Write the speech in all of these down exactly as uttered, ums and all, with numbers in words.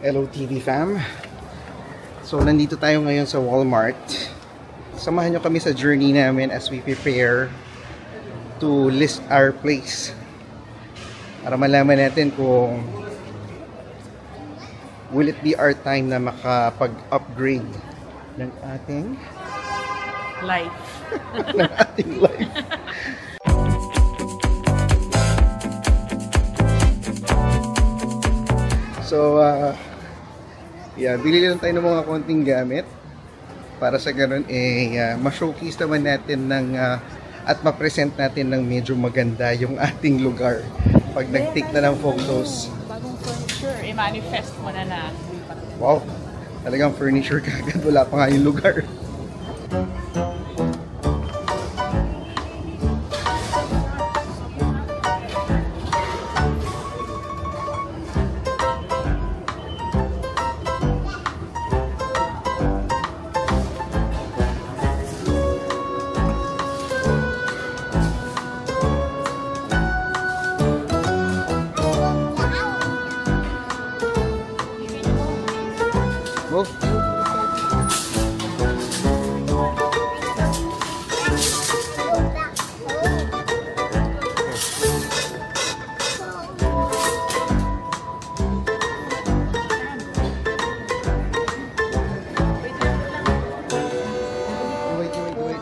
Hello T V fam. So nandito tayo ngayon sa Walmart. Samahan nyo kami sa journey namin as we prepare to list our place. Para malaman natin kung will it be our time na makapag-upgrade ng ating life. ng ating life. So, uh, yeah, bili lang tayo ng mga konting gamit para sa ganun eh uh, ma-showcase naman natin ng uh, at ma-present natin ng medyo maganda yung ating lugar pag nag-take na ng photos. Bagong furniture, i-manifest mo na na. Wow, talagang furniture kagad, wala pa nga yung lugar. Well, wait, wait, wait.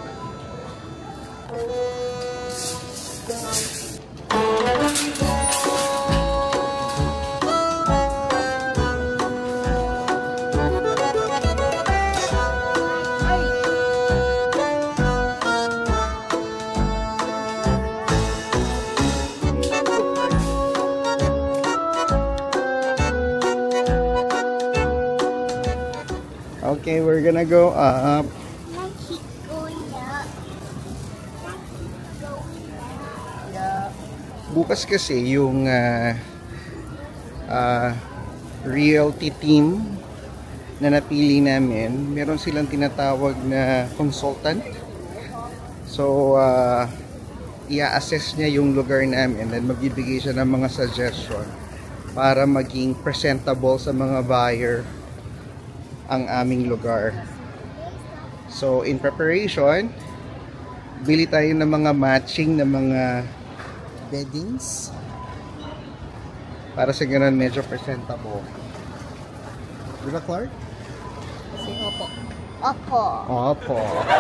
Okay, we're gonna go up. Let's keep going up. Bukas kasi yung uh, uh, realty team na napili namin, meron silang tinatawag na consultant. So, uh, i-assess niya yung lugar namin and magbibigay siya ng mga suggestion para maging presentable sa mga buyer ang aming lugar. So, in preparation, bili tayo ng mga matching na mga beddings para sa ganun medyo presentable. Diba, Clark? Opo. Opo. Opo.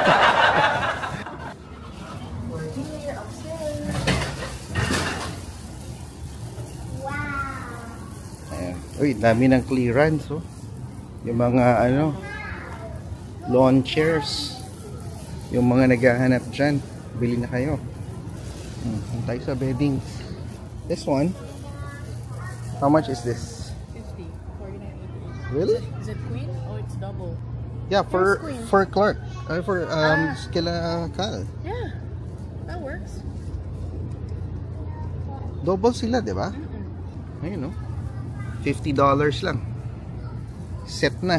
Wow. Ayan. Uy, dami ng clearance, oh. Yung mga ano lawn chairs, yung mga naghahanap dyan, bili na kayo. Hmm, tayo sa beddings. This one, how much is this? fifty, forty-nine eighty-eight. Really? Is it queen or it's double? Yeah, for queen? for Clark, uh, for um Ah. kila Cal. Yeah, that works. Double sila, di ba? Mm-mm. Ayun, no? fifty dollars lang. Set na.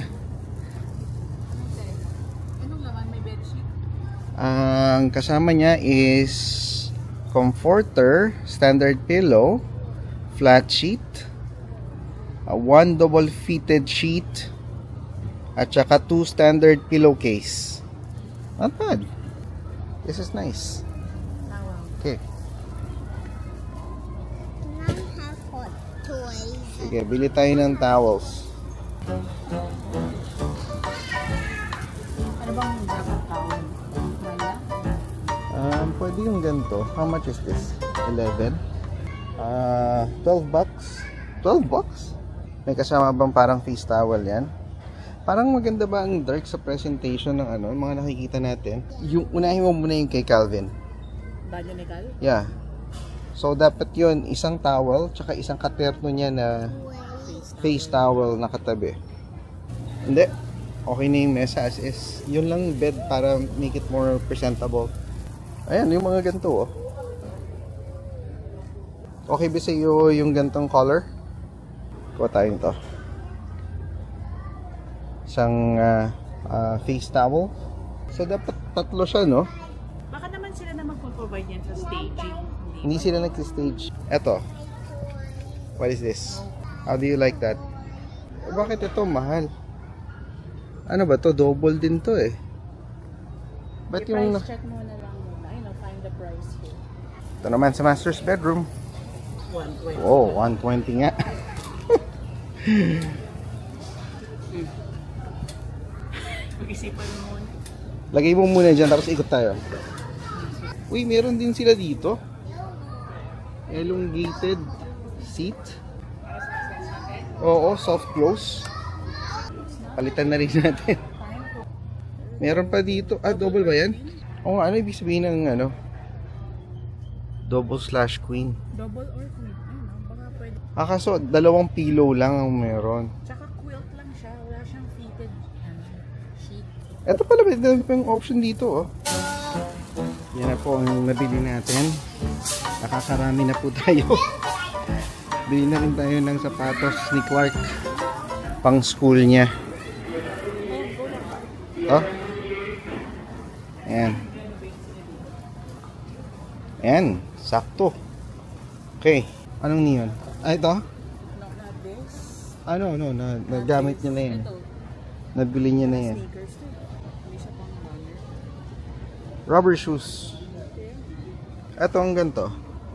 Anong laman? May bedsheet? Ang kasama niya is comforter, standard pillow, flat sheet, uh, one double fitted sheet, at saka two standard pillowcase. Not bad. This is nice. Towel. Okay. Can I have hot toys? Sige, bili tayo ng towels. Ano bang dapat towel? Wala? Um, pwede yung ganito. How much is this? eleven? Uh, twelve bucks? twelve bucks? May kasama bang parang face towel yan? Parang maganda ba ang dark sa presentation ng ano, mga nakikita natin? Yung unahin mo muna yung kay Calvin. Banyo ni Cal? Yeah. So, dapat yun, isang towel, tsaka isang katerno niya na face towel na katabi. Hindi. Okay na yung mesa as is. Yun lang bed para make it more presentable. Ayan, yung mga ganito, oh. Okay ba sa'yo yung gantong color? Kuha tayo ito. Isang uh, uh, face towel. So, dapat tatlo siya, no? Baka naman sila na magpo-provide yan sa staging. Hindi sila nag-stage. Eto. What is this? How do you like that? Bakit ito mahal? Ano ba to? Double din to eh. Ba't yung... I-price check mo na lang muna. Ayun, I'll find the price here. Ito naman sa master's bedroom. one twenty. Oh, one twenty nga. Pag-isipan mo muna. Lagay mo muna dyan, tapos ikot tayo. Uy, meron din sila dito. Elongated seat. Oo, soft close. Palitan na rin natin. Meron pa dito. Ah, double ba yan? Oo, ano ibig sabihin ng ano? Double slash queen. Double or queen. Ayun, no? Baka pwede. Ah, kaso dalawang pillow lang ang meron. Tsaka quilt lang siya. Wala siyang fitted ano, sheet. Ito pala, may dami pa yung option dito, oh. Yan na po ang nabili natin. Nakakarami na po tayo. Bili na rin tayo ng sapatos ni Clark. Pang school niya. Oh. Ayan. Ayan. Sakto. Okay. Anong neon? Ah, ito? No, not this. Ano, no, na, nagamit niya na yan. Ito. Nabili niya na yan. Sneakers to. Hindi siya pang runner. Rubber shoes. Ito ang ganito.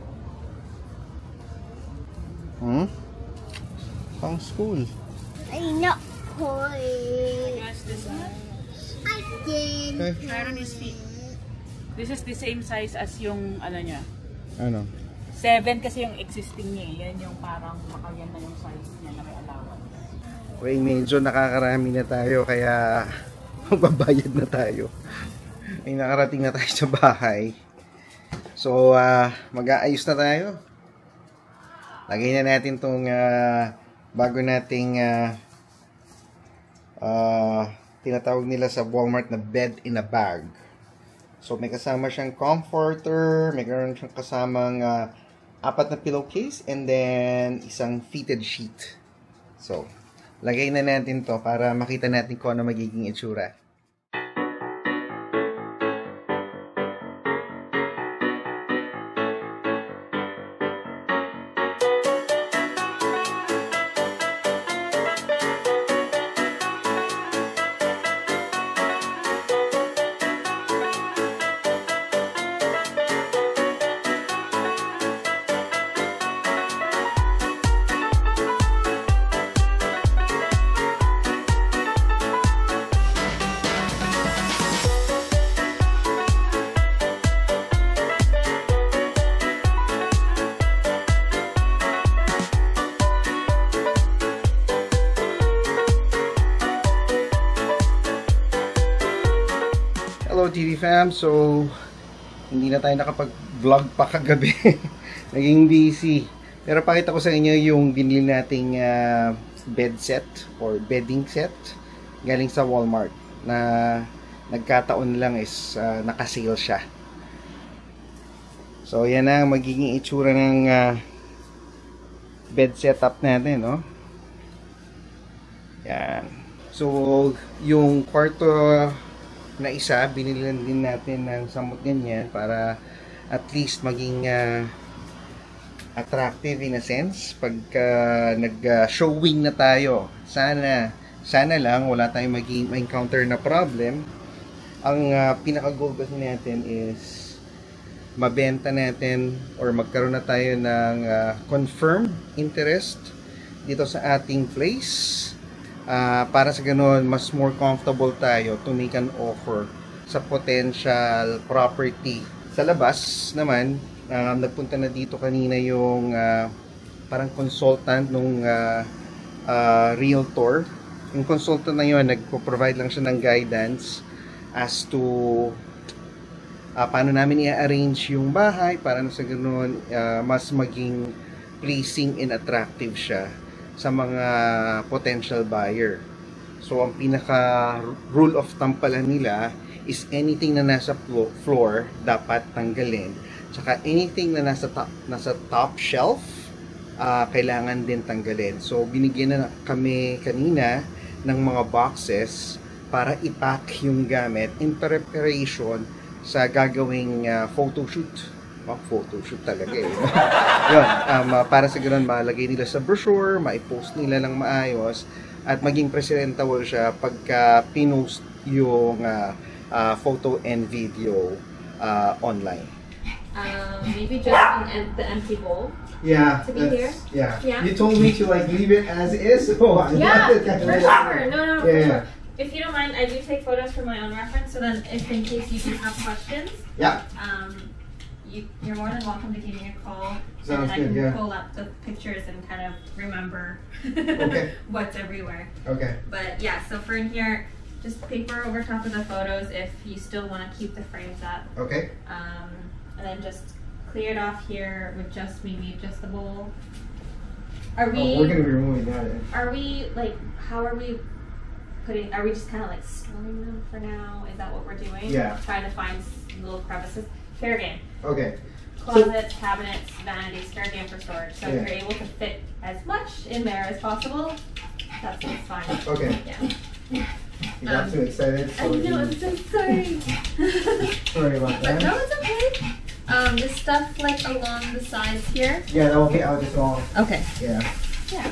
Hmm? Pang school. I not toy. Yes, this one. I did. Okay. Meron is fit. This is the same size as yung ano niya. Ano? seven kasi yung existing niya. eh. Yan yung parang baka yan na yung size niya na may allowance. Okay, medyo nakakarami na tayo kaya magbabayad na tayo. Ay, nakarating na tayo sa bahay. So, uh, mag-aayos na tayo. Lagay na natin tong uh, bago nating uh, uh, tinatawag nila sa Walmart na bed in a bag. So, may kasama siyang comforter, may karoon siyang kasamang uh, apat na pillowcase, and then isang fitted sheet. So, lagay na natin to para makita natin kung ano magiging itsura. Hello T V fam, so hindi na tayo nakapag-vlog pa kagabi. Naging busy. Pero pakita ko sa inyo yung binili nating uh, bed set or bedding set galing sa Walmart na nagkataon lang is uh, nakasale siya. So yan ang magiging itsura ng uh, bed setup natin, no? Yan. So yung kwarto na isa, binili din natin ng samot ganyan para at least maging uh, attractive in a sense pagka uh, nag-showing uh, na tayo. Sana, sana lang wala tayong maging ma-encounter na problem. Ang uh, pinaka-goal kasi natin is mabenta natin or magkaroon na tayo ng uh, confirmed interest dito sa ating place. Uh, para sa ganoon, mas more comfortable tayo to make an offer sa potential property. Sa labas naman, uh, nagpunta na dito kanina yung uh, parang consultant nung uh, uh, realtor. Yung consultant na yun, nagpo-provide lang siya ng guidance as to uh, paano namin i-arrange yung bahay para na sa ganoon, uh, mas maging pleasing and attractive siya sa mga potential buyer. So, ang pinaka rule of thumb pala nila is anything na nasa floor dapat tanggalin. Tsaka anything na nasa top, nasa top shelf, uh, kailangan din tanggalin. So, binigyan na kami kanina ng mga boxes para ipack yung gamit in preparation sa gagawing uh, photoshoot Mga photoshoot talaga eh. Yun, um, uh, para sa ganun, malagay nila sa brochure, maipost nila ng maayos, at maging presentable siya pagka pinost yung uh, uh, photo and video uh, online. Um, maybe just an, the empty bowl. Yeah, To be here? Yeah. Yeah. You told me to like leave it as is. So I Yeah, left it kind of for like- sure. No, no, no, for Yeah. sure. If you don't mind, I do take photos for my own reference, so then if in case you do have questions, Yeah. um, you, you're more than welcome to give me a call. Sounds and then I good, can yeah. pull up the pictures and kind of remember Okay. what's everywhere. Okay. But yeah, so for in here, just paper over top of the photos if you still want to keep the frames up. Okay. Um, and then just clear it off here with just maybe just the bowl. Are we? Oh, we're gonna be removing that. eh? Are we like? How are we putting? Are we just kind of like storing them for now? Is that what we're doing? Yeah. Trying to find s- little crevices. Fair game. Okay. Closets, cabinets, vanities. Fair game for storage. So Yeah. if you're able to fit as much in there as possible, that's that's fine. Okay. Yeah. You got Um, too excited. I So know. I'm you- so sorry. Sorry about But no, that. it's okay. Um, the stuff like along the sides here. Yeah, that will be out as well. Okay. Yeah. Yeah.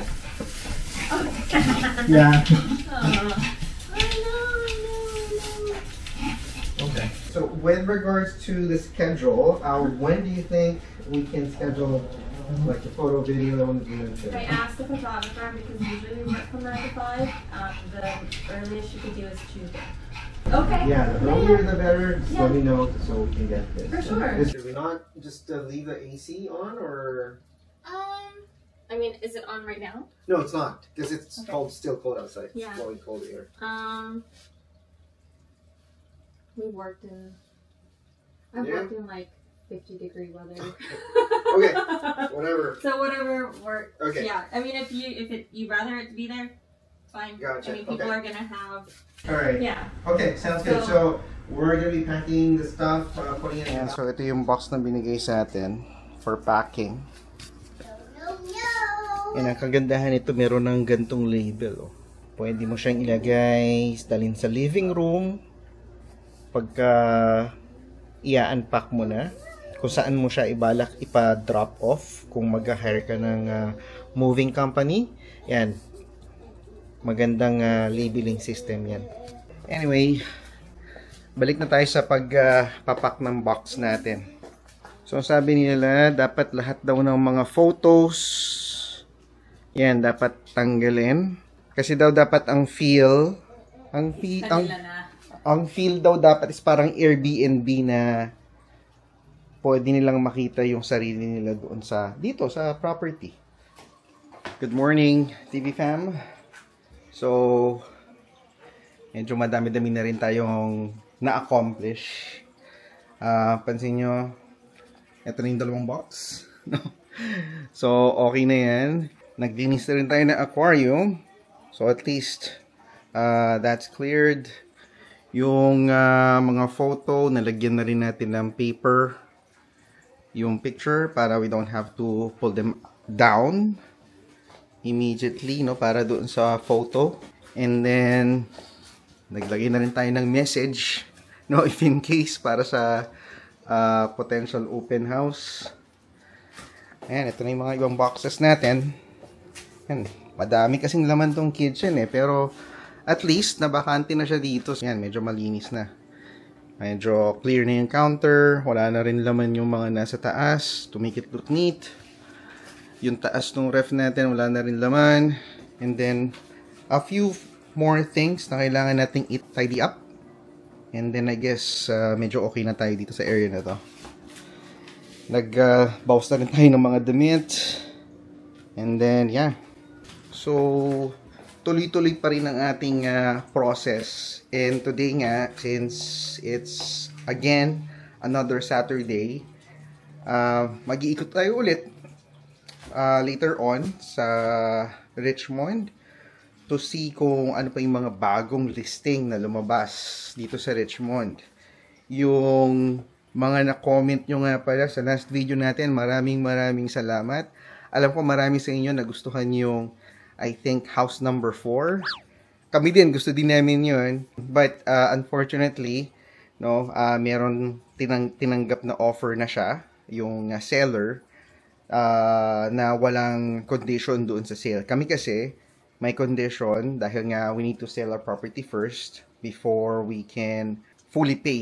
Yeah. Oh, I know, I know, I know. Okay. So with regards to the schedule, uh, when do you think we can schedule like the photo video and I asked the photographer because usually we work from nine to five. Um, the earliest you could do is Tuesday. Okay. Yeah, the earlier the better. Just Yeah. let me know so we can get this. For sure. Should we not just uh, leave the A C on or? Um, I mean, is it on right now? No, it's not because it's Okay. cold, still cold outside. Yeah. It's blowing cold here. Um, we worked in. I've Yeah. worked in like fifty degree weather. Okay, whatever. So whatever work. Okay. Yeah. I mean, if you if it you rather it be there, fine. Gotcha, I mean, people okay. are gonna have. All right. Yeah. Okay, sounds good. So- So we're gonna be packing the stuff, uh, putting it in. Ayan, so ito yung box na binigay sa atin for packing. No, no. Yan, ang kagandahan nito, meron ng gantong label. Oh. Pwede mo siyang ilagay, dalhin sa living room. Pagka i-unpack mo na, kung saan mo siya ibalak ipa-drop off, kung mag-hire ka ng uh, moving company. Yan. Magandang uh, labeling system yan. Anyway, balik na tayo sa pag-papak uh, ng box natin. So, sabi nila, dapat lahat daw ng mga photos, yan, dapat tanggalin. Kasi daw dapat ang feel, ang feel, ang, Kanila na. ang feel daw dapat is parang Airbnb na pwede nilang makita yung sarili nila doon sa, dito sa property. Good morning, T V fam. So, medyo madami-dami na rin tayong na-accomplish. Ah, pansin nyo, ito na yung dalawang box. No? So, okay na yan. Naglinis na rin tayo ng aquarium. So, at least, uh, that's cleared. Yung uh, mga photo, nalagyan na rin natin ng paper. Yung picture, para we don't have to pull them down immediately, no? Para doon sa photo. And then, naglagay na rin tayo ng message, no? If in case, para sa uh, potential open house. Ayan, ito na yung mga ibang boxes natin. Ayan, madami kasing laman tong kitchen eh. Pero, at least, nabakante na siya dito. Ayan, medyo malinis na. Medyo clear na yung counter. Wala na rin laman yung mga nasa taas. To make it look neat. Yung taas ng ref natin, wala na rin laman. And then, a few more things na kailangan nating i-tidy up. And then, I guess, uh, medyo okay na tayo dito sa area na to. Nag-bawas uh, na rin tayo ng mga damit. And then, yeah. So, tuloy-tuloy pa rin ang ating uh, process. And today nga, since it's, again, another Saturday, uh, mag-iikot tayo ulit uh, later on sa Richmond to see kung ano pa yung mga bagong listing na lumabas dito sa Richmond. Yung mga na-comment nyo nga pala sa last video natin, maraming maraming salamat. Alam ko marami sa inyo nagustuhan yung, I think, house number four. Kami din, gusto din namin yun. But, uh, unfortunately, no, uh, meron tinang tinanggap na offer na siya. yung uh, seller, uh, na walang condition doon sa sale. Kami kasi, may condition dahil nga we need to sell our property first before we can fully pay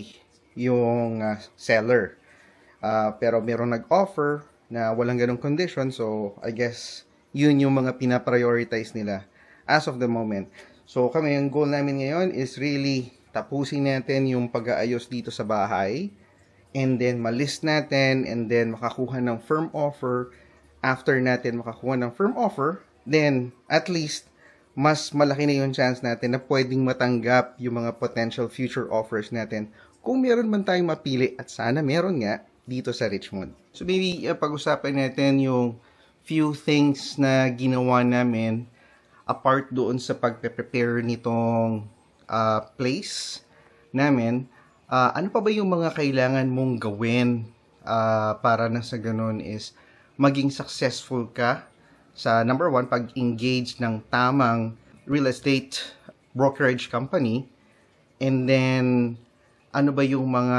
yung uh, seller. Uh, pero merong nag-offer na walang ganong condition, so I guess yun yung mga pinaprioritize nila as of the moment. So kami, ang goal namin ngayon is really tapusin natin yung pag-aayos dito sa bahay, and then malist natin, and then makakuha ng firm offer. After natin makakuha ng firm offer, then at least mas malaki na yung chance natin na pwedeng matanggap yung mga potential future offers natin kung meron man tayong mapili, at sana meron nga dito sa Richmond. So maybe uh, pag-usapan natin yung few things na ginawa namin apart doon sa pagpe-prepare nitong uh, place namin. Uh, ano pa ba yung mga kailangan mong gawin uh, para na sa ganun is maging successful ka sa number one, pag-engage ng tamang real estate brokerage company, and then ano ba yung mga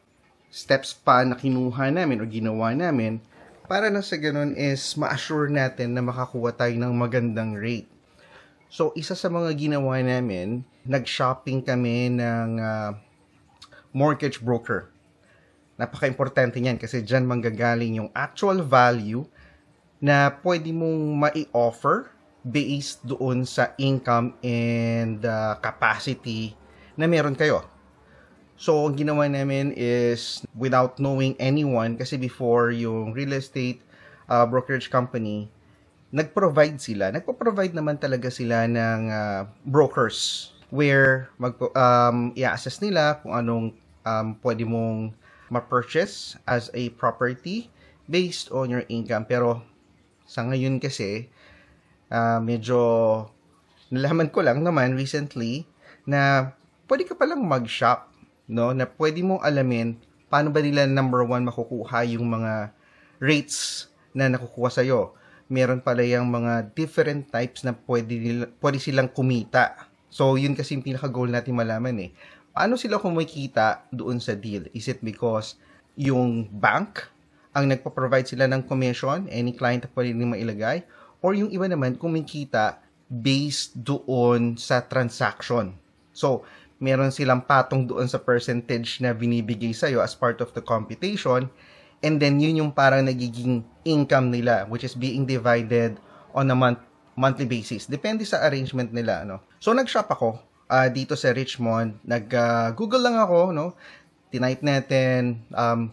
steps pa na kinuha namin o ginawa namin para na sa ganun is ma-assure natin na makakuha tayo ng magandang rate. So, isa sa mga ginawa namin, nag-shopping kami ng uh, mortgage broker. Napaka-importante niyan kasi dyan manggagaling yung actual value na pwede mong mai-offer based doon sa income and uh, capacity na meron kayo. So, ang ginawa namin is without knowing anyone, kasi before yung real estate uh, brokerage company, nag-provide sila. Nagpo-provide naman talaga sila ng uh, brokers where mag um, i-assess nila kung anong um, pwede mong ma-purchase as a property based on your income. Pero sa ngayon kasi, uh, medyo nalaman ko lang naman recently na pwede ka palang mag-shop, no? Na pwede mong alamin paano ba nila number one makukuha yung mga rates na nakukuha sa'yo. Meron pala yung mga different types na pwede, nila, pwede silang kumita. So, yun kasi yung pinaka-goal natin malaman eh. Paano sila kumikita doon sa deal? Is it because yung bank ang nagpo-provide sila ng commission, any client na pwede nila mailagay, or yung iba naman kumikita based doon sa transaction? So, meron silang patong doon sa percentage na binibigay sa'yo as part of the computation, and then yun yung parang nagiging income nila, which is being divided on a month, monthly basis. Depende sa arrangement nila, no? So, nag-shop ako uh, dito sa Richmond. Nag-Google uh, lang ako, no? Tinipe natin um,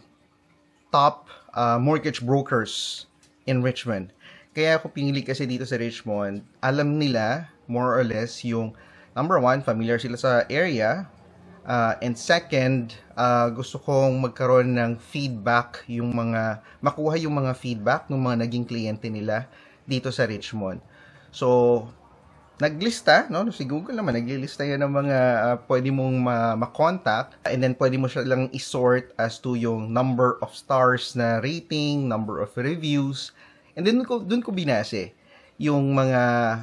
top uh, mortgage brokers in Richmond. Kaya ako pinili kasi dito sa Richmond. Alam nila, more or less, yung number one, familiar sila sa area. Uh, and second, uh, gusto kong magkaroon ng feedback, yung mga, makuha yung mga feedback ng mga naging kliyente nila dito sa Richmond. So, naglista, no? Si Google naman, naglilista yan ng mga uh, pwede mong ma-contact, and then pwede mo siya lang isort as to yung number of stars na rating, number of reviews, and then dun ko, dun ko binase yung mga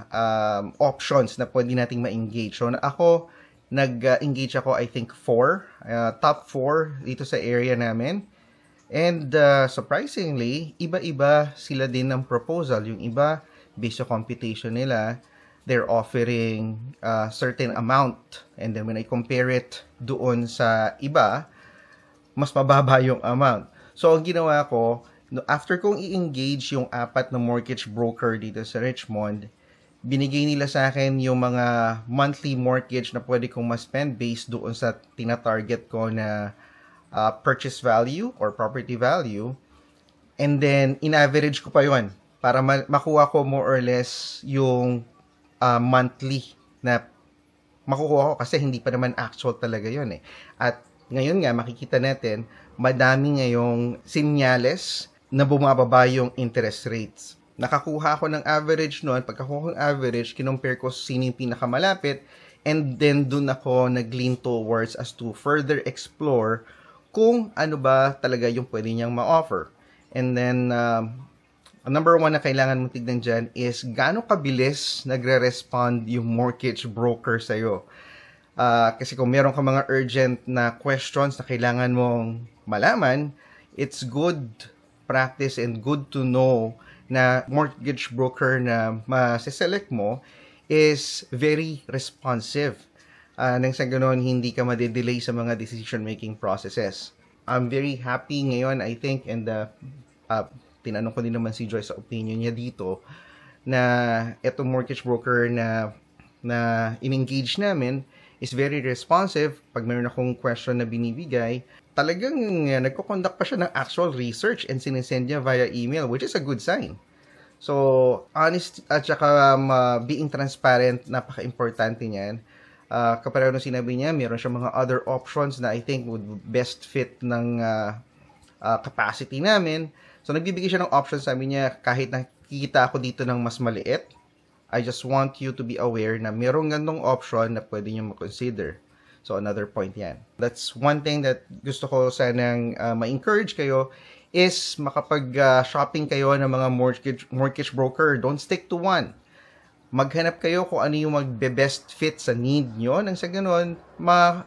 um, options na pwede nating ma-engage. So, ako, nag-engage ako, I think, four, uh, top four dito sa area namin. And uh, surprisingly, iba-iba sila din ng proposal. Yung iba, based sa computation nila, they're offering a certain amount. And then when I compare it doon sa iba, mas mababa yung amount. So, ang ginawa ko, after kong i-engage yung apat na mortgage broker dito sa Richmond, binigay nila sa akin yung mga monthly mortgage na pwede kong ma-spend based doon sa tina-target ko na uh, purchase value or property value. And then, in-average ko pa yun para ma- makuha ko more or less yung uh, monthly na makukuha ko kasi hindi pa naman actual talaga yun eh. At ngayon nga, makikita natin, madami ngayong sinyales na bumababa yung interest rates. Nakakuha ako ng average noon. Pagkakuha ko ng average, kinumpare ko sino yung pinakamalapit, and then dun ako nag-lean towards as to further explore kung ano ba talaga yung pwede niyang ma-offer. And then, um, number one na kailangan mong tignan dyan is gaano kabilis nagre-respond yung mortgage broker sa'yo. Uh, kasi kung meron ka mga urgent na questions na kailangan mong malaman, it's good practice and good to know na mortgage broker na ma-select mo is very responsive. Uh, nang sa ganon, hindi ka madedelay sa mga decision-making processes. I'm very happy ngayon, I think, and uh, uh, tinanong ko din naman si Joy sa opinion niya dito, na etong mortgage broker na na in-engage namin is very responsive. Pag mayroon akong question na binibigay, talagang uh, nagko-conduct pa siya ng actual research and sinesend niya via email, which is a good sign. So, honest at saka um, uh, being transparent, napaka-importante niyan. Uh, kapag ano sinabi niya, meron siya mga other options na I think would best fit ng uh, uh, capacity namin. So, nagbibigay siya ng options, sabi niya, kahit nakikita ako dito ng mas maliit, I just want you to be aware na merong gandong option na pwede niyo ma-consider. So, another point yan. That's one thing that gusto ko sanang uh, ma-encourage kayo is makapag-shopping uh, kayo ng mga mortgage, mortgage broker. Don't stick to one. Maghanap kayo kung ano yung magbe-best fit sa need nyo. Nang sa ganun, ma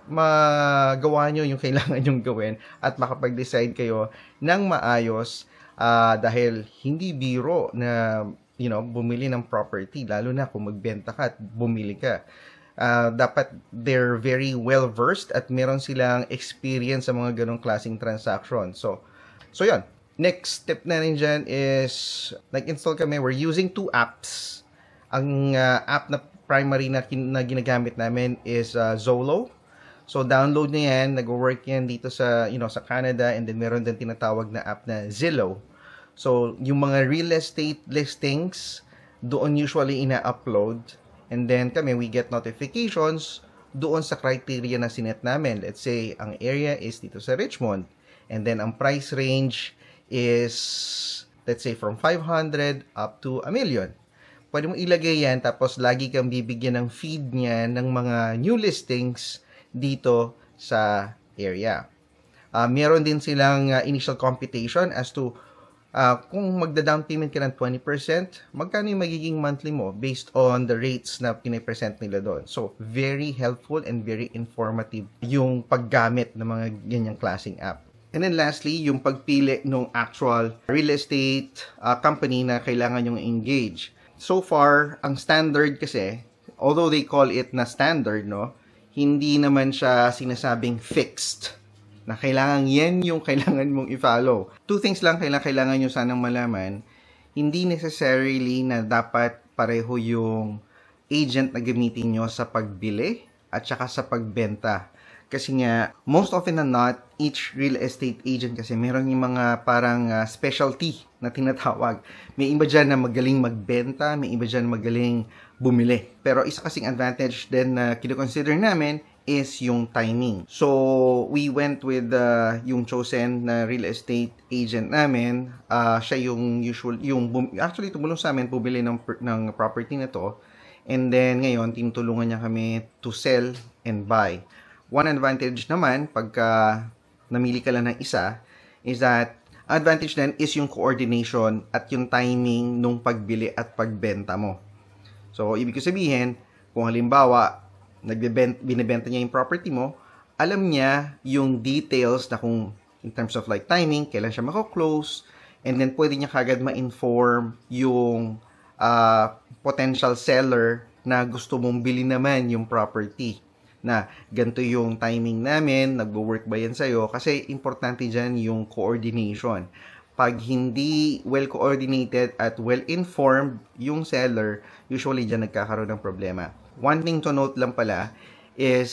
magawa nyo yung kailangan nyong gawin at makapag-decide kayo ng maayos uh, dahil hindi biro na you know, bumili ng property, lalo na kung magbenta ka at bumili ka. Uh, dapat they're very well versed at meron silang experience sa mga ganong klaseng transaction. So, so yun. Next step na rin dyan is, nag-install kami, we're using two apps. Ang uh, app na primary na, na ginagamit namin is uh, Zolo. So, download na yan, nag-work yan dito sa, you know, sa Canada, and then meron din tinatawag na app na Zillow. So, yung mga real estate listings, doon usually ina-upload. And then kami, we get notifications doon sa criteria na sinet namin. Let's say, ang area is dito sa Richmond. And then, ang price range is, let's say, from five hundred up to a million. Pwede mo ilagay yan, tapos lagi kang bibigyan ng feed niya ng mga new listings dito sa area. Uh, meron din silang uh, initial computation as to Uh, kung magda-down payment ka ng twenty percent, magkano yung magiging monthly mo based on the rates na pinipresent nila doon. So, very helpful and very informative yung paggamit ng mga ganyang klaseng app. And then lastly, yung pagpili ng actual real estate uh, company na kailangan yung engage. So far, ang standard kasi, although they call it na standard, no, hindi naman siya sinasabing fixed na kailangan yan yung kailangan mong i-follow. Two things lang kailangan, kailangan nyo sanang malaman. Hindi necessarily na dapat pareho yung agent na gamitin nyo sa pagbili at saka sa pagbenta. Kasi nga, most often than not, each real estate agent kasi meron yung mga parang uh, specialty na tinatawag. May iba dyan na magaling magbenta, may iba dyan na magaling bumili. Pero isa kasing advantage din na kinoconsider namin is yung timing. So, we went with uh, yung chosen na real estate agent namin. Uh, siya yung usual, yung, actually, tumulong sa amin, bumili ng, ng property na to. And then, ngayon, tinutulungan niya kami to sell and buy. One advantage naman, pagka namili ka lang ng isa, is that, advantage din is yung coordination at yung timing nung pagbili at pagbenta mo. So, ibig sabihin, kung halimbawa, nagbebenta, binibenta niya yung property mo, alam niya yung details na kung in terms of like timing, kailan siya mako-close, and then pwede niya kagad ma-inform yung uh, potential seller na gusto mong bili naman yung property. Na ganito yung timing namin, nagwo-work ba yan sa'yo? Kasi importante dyan yung coordination. Pag hindi well-coordinated at well-informed yung seller, usually dyan nagkakaroon ng problema. One thing to note lang pala is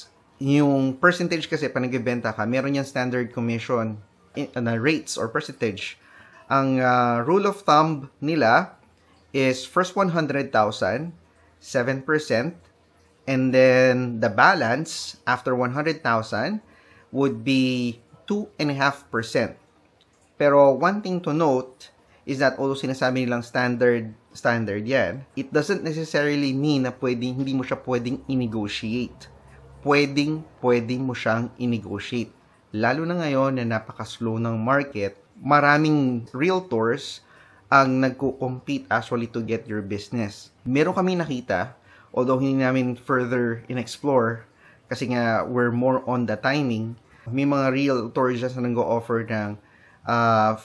yung percentage kasi pag nagbebenta ka, meron yung standard commission na uh, rates or percentage. Ang uh, rule of thumb nila is first one hundred thousand, seven percent, and then the balance after one hundred thousand would be two point five percent. Pero one thing to note is that although sinasabi nilang standard standard yan, it doesn't necessarily mean na pwedeng, hindi mo siya pwedeng i-negotiate. Pwedeng, pwedeng mo siyang i-negotiate. Lalo na ngayon na napaka-slow ng market, maraming realtors ang nagko-compete actually to get your business. Meron kami nakita, although hindi namin further in-explore, kasi nga we're more on the timing, may mga realtors na nag-o-offer ng uh,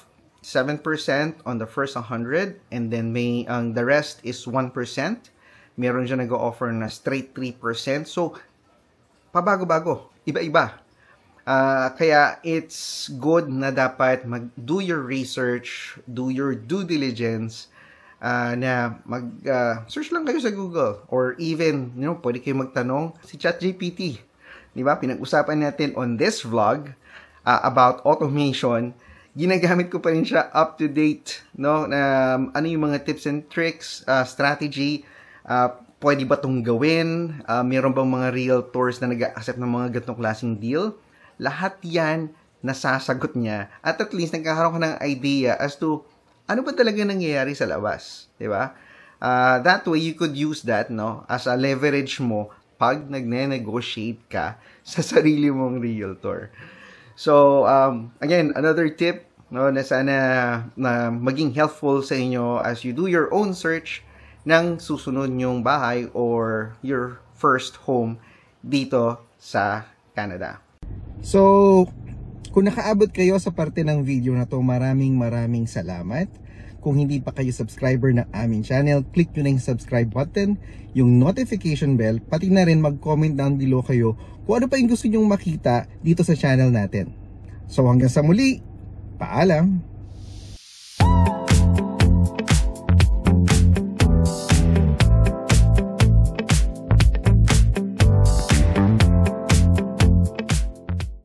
seven percent on the first one hundred, and then may ang the rest is one percent. Meron dyan nag-offer na straight three percent. So, pabago-bago, iba-iba. Uh, kaya it's good na dapat mag-do your research, do your due diligence, uh, na mag-search uh, lang kayo sa Google. Or even, you know, pwede kayo magtanong si ChatGPT. Diba? Pinag-usapan natin on this vlog uh, about automation. Ginagamit ko pa rin siya up to date. No? Um, ano yung mga tips and tricks, uh, strategy, uh, pwede ba itong gawin? Uh, meron bang mga realtors na nag-accept ng mga ganitong klaseng deal? Lahat yan nasasagot niya. At at least nagkakaroon ka ng idea as to ano ba talaga nangyayari sa labas. Diba? Uh, that way, you could use that no, as a leverage mo pag nagne-negotiate ka sa sarili mong realtor. So, um, again, another tip no, na sana na maging helpful sa inyo as you do your own search ng susunod nyong bahay or your first home dito sa Canada. So, kung nakaabot kayo sa parte ng video na to, maraming maraming salamat. Kung hindi pa kayo subscriber ng aming channel, click nyo na yung subscribe button, yung notification bell, pati na rin mag-comment down below kayo kung ano pa yung gusto nyong makita dito sa channel natin. So hanggang sa muli, paalam!